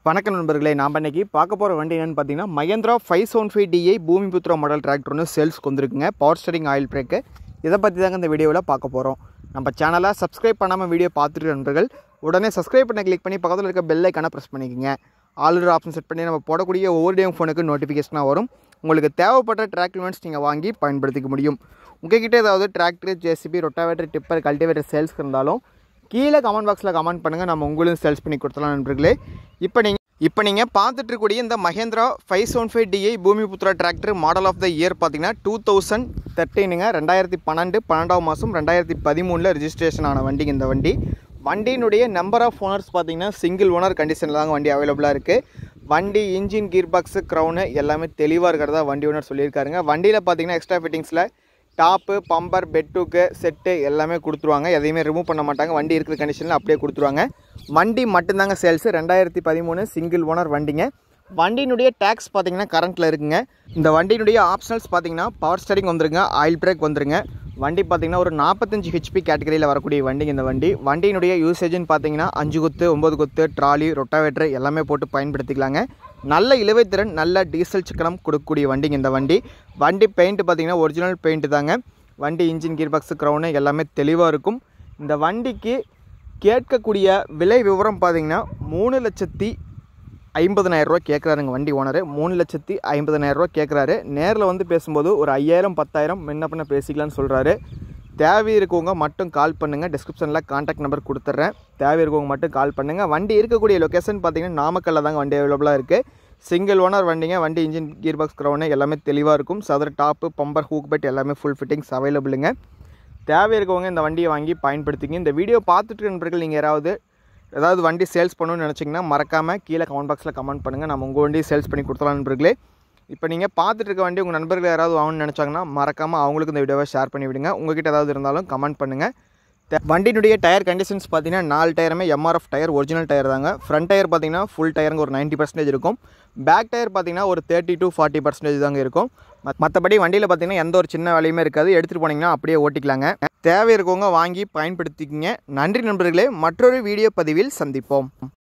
வணக்கம் நண்பர்களே, நாம் இன்னைக்கு பார்க்க போகிற வண்டி என்னென்னு பார்த்தீங்கன்னா Mahindra 575DI Bumiputera model tractor ஒன்று சேல்ஸ்க்கு வந்துருக்குங்க. Power steering oil brake. இதை பற்றி தாங்க இந்த வீடியோவில் பார்க்க போகிறோம். நம்ம சேனலை சப்ஸ்கிரைப் பண்ணாமல் வீடியோ பார்த்துட்டு நண்பர்கள் உடனே சப்ஸ்கிரைப் பண்ண கிளிக் பண்ணி பக்கத்தில் இருக்க பெல் ஐக்கானை ப்ரெஸ் பண்ணிக்கோங்க. ஆல்ரெடி ஆப்ஷன் செட் பண்ணி நம்ம போடக்கூடிய ஒவ்வொரு டேயும் ஃபோனுக்கு நோட்டிஃபிகேஷனாக வரும். உங்களுக்கு தேவைப்பட்ட ட்ராக் யூனிட்ஸ் நீங்கள் வாங்கி பயன்படுத்திக்க முடியும். உங்கள்கிட்ட ஏதாவது tractor, JCB, rotavator, tipper, cultivator சேல்ஸ்க்கு இருந்தாலும் கீழே கமெண்ட் பாக்ஸில் கமெண்ட் பண்ணுங்கள். நம்ம உங்களுக்கு சேல்ஸ் பண்ணி கொடுத்துலாம் நண்பர்களே. இப்போ நீங்கள் பார்த்துட்டு இருக்கக்கூடிய இந்த Mahindra 575DI Bhoomiputra tractor model of the year பார்த்தீங்கன்னா 2013ங்க. 2012 12ஆம் மாதம் 2013 ரெஜிஸ்ட்ரேஷன் ஆன வண்டிங்க இந்த வண்டி. வண்டியினுடைய நம்பர் ஆஃப் ஓனர்ஸ் பார்த்தீங்கன்னா சிங்கிள் ஓனர் கண்டிஷனில் தாங்க வண்டி அவைலபிளாக இருக்குது. வண்டி இன்ஜின், கீர் பாக்ஸு, க்ரௌனு எல்லாமே தெளிவாக இருக்கிறதா வண்டி ஓனர் சொல்லியிருக்காருங்க. வண்டியில் பார்த்தீங்கன்னா எக்ஸ்ட்ரா ஃபிட்டிங்ஸில் டாப்பு, பம்பர், பெட்டுக்கு செட்டு எல்லாமே கொடுத்துருவாங்க. எதையுமே ரிமூவ் பண்ண மாட்டாங்க. வண்டி இருக்கிற கண்டிஷனில் அப்படியே கொடுத்துருவாங்க. வண்டி மட்டும்தாங்க சேல்ஸு. 2013 சிங்கிள் ஓனர் வண்டிங்க. வண்டியினுடைய டேக்ஸ் பார்த்தீங்கன்னா கரண்ட்டில் இருக்குங்க. இந்த வண்டியினுடைய ஆப்ஷனல்ஸ் பார்த்தீங்கன்னா பவர் ஸ்டீரிங் வந்துருங்க, ஆயில் பிரேக் வந்துருங்க. வண்டி பார்த்தீங்கன்னா ஒரு 45 HP கேட்டகரியில் வரக்கூடிய வண்டிங்க இந்த வண்டி. வண்டியினுடைய யூசேஜ்னு பார்த்தீங்கன்னா 5 கொத்து, 9 கொத்து, ட்ராலி, ரொட்டாவேட்டர் எல்லாமே போட்டு பயன்படுத்திக்கலாங்க. நல்ல இழுவைத்திறன், நல்ல டீசல் சிக்கனம் கொடுக்கக்கூடிய வண்டிங்க இந்த வண்டி. வண்டி பெயிண்ட் பார்த்தீங்கன்னா ஒரிஜினல் பெயிண்ட் தாங்க. வண்டி இன்ஜின், கீர் பாக்ஸு, க்ரௌனு எல்லாமே தெளிவாக இருக்கும். இந்த வண்டிக்கு கேட்கக்கூடிய விலை விவரம் பார்த்தீங்கன்னா 3,50,000 ரூபா கேட்குறாருங்க வண்டி ஓனரு. 3,50,000 ரூபா கேட்குறாரு. நேரில் வந்து பேசும்போது ஒரு 5,000 10,000 முன்ன பின்ன பேசிக்கலான்னு சொல்கிறாரு. தேவை இருக்கவங்க மட்டும் கால் பண்ணுங்கள். டிஸ்கிரிப்ஷனில் கான்டாக்ட் நம்பர் கொடுத்துட்றேன். தேவை இருக்கவங்க மட்டும் கால் பண்ணுங்கள். வண்டி இருக்கக்கூடிய லொக்கேஷன் பார்த்தீங்கன்னா நாமக்கல்லில் தாங்க வண்டி அவைலபிளாக இருக்குது. சிங்கிள் ஓனர் வண்டிங்க. வண்டி இன்ஜின், கீர் பாக்ஸ், க்ரௌனு எல்லாமே தெளிவாக இருக்கும். சதுர டாப்பு, பம்பர், ஹூக் பெட் எல்லாமே ஃபுல் ஃபிட்டிங்ஸ் அவைலபிளுங்க. தேவை இருக்கவங்க இந்த வண்டியை வாங்கி பயன்படுத்திங்க. இந்த வீடியோ பார்த்துட்டு நண்பர்கள் நீங்கள் ஏதாவது வண்டி சேல்ஸ் பண்ணணும்னு நினச்சிங்கன்னா மறக்காமல் கீழே கமெண்ட் பாக்ஸில் கமெண்ட் பண்ணுங்கள். நம்ம உங்கள் வண்டியை சேல்ஸ் பண்ணி கொடுத்துலாம் நண்பர்களே. இப்போ நீங்கள் பார்த்துட்டு இருக்க வண்டி உங்கள் நண்பர்கள் யாராவது வாங்கணும்னு நினச்சாங்கன்னா மறக்காமல் அவங்களுக்கு இந்த வீடியோவை ஷேர் பண்ணி விடுங்க. உங்கள்கிட்ட ஏதாவது இருந்தாலும் கமெண்ட் பண்ணுங்கள். வண்டியினுடைய டயர் கண்டிஷன்ஸ் பார்த்தீங்கன்னா 4 டயருமே MRF டயர், ஒரிஜினல் டயர் தாங்க. ஃப்ரண்ட் டயர் பார்த்தீங்கன்னா ஃபுல் டயருங்க ஒரு 90% இருக்கும். பேக் டயர் பார்த்தீங்கன்னா ஒரு 30 to 40% தாங்க இருக்கும். மற்றபடி வண்டியில் பார்த்தீங்கன்னா எந்த ஒரு சின்ன வேலையுமே இருக்காது. எடுத்துகிட்டு போனீங்கன்னா அப்படியே ஓட்டிக்கலாங்க. தேவை இருக்கவங்க வாங்கி பயன்படுத்திக்கிங்க. நன்றி நண்பர்களே. மற்றொரு வீடியோ பதிவில் சந்திப்போம்.